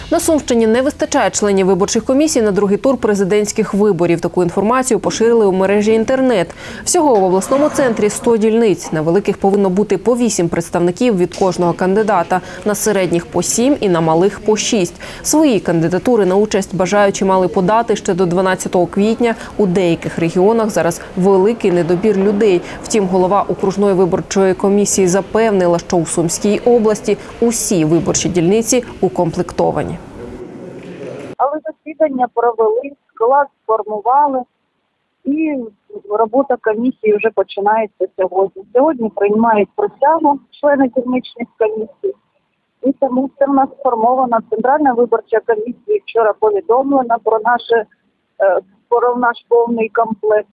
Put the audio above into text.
На Сумщині не вистачає членів виборчих комісій на другий тур президентських виборів. Таку інформацію поширили у мережі інтернет. Всього в обласному центрі 100 дільниць. На великих повинно бути по 8 представників від кожного кандидата, на середніх по 7 і на малих по 6. Свої кандидатури на участь бажаючі мали подати ще до 12 квітня. У деяких регіонах зараз великий недобір людей. Втім, голова окружної виборчої комісії запевнила, що у Сумській області усі виборчі дільниці укомплектовані. Але засідання провели, склад сформували і робота комісії вже починається сьогодні. Сьогодні приймають присягу члени дільничних комісій. І тому це в нас сформована Центральна виборча комісія. Вчора повідомлена про наш повний комплект.